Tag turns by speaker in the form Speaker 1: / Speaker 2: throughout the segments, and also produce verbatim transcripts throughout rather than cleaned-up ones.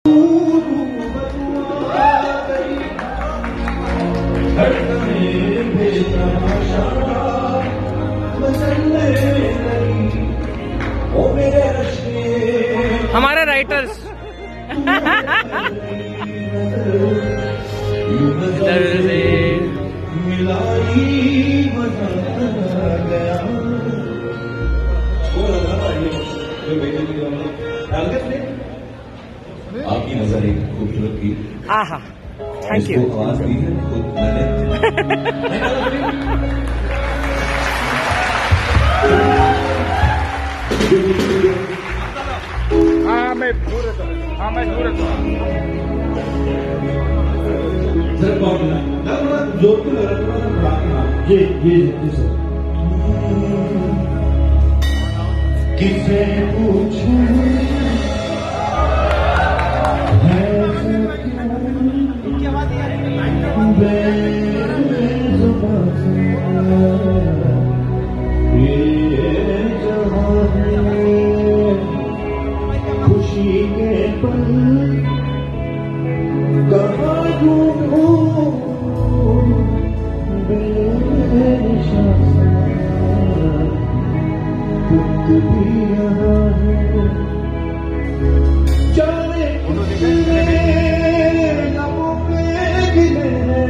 Speaker 1: हमारे राइटर्स
Speaker 2: आपकी नजर एक खूबसूरत की
Speaker 1: आहा थैंक यू
Speaker 2: आवाज दी है खुद मैंने
Speaker 3: हाँ मैं दूर रहता हूँ हाँ मैं दूर रहता हूँ
Speaker 2: सर कौन ना जोर को लगा थोड़ा ये ये सर किसे पूछूं खुशी के पल कहाँ ढूंढूं खुद भी यहाँ है जाने कितने लबों पे गिले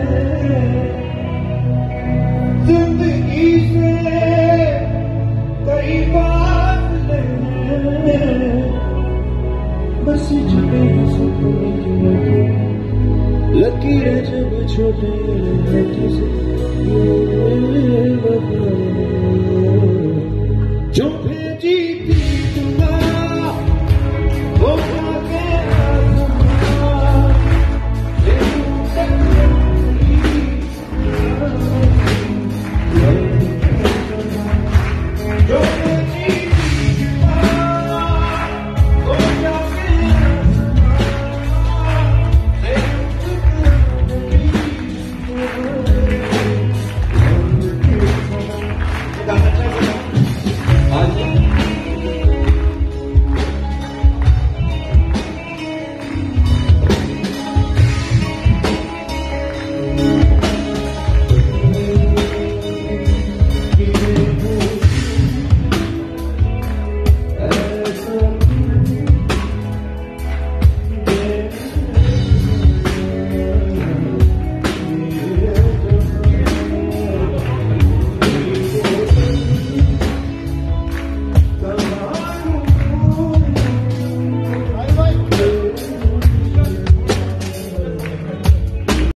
Speaker 2: जिंदगी से कई फासले बस छुपे सपने की लकीरें जब छोटे हाथों से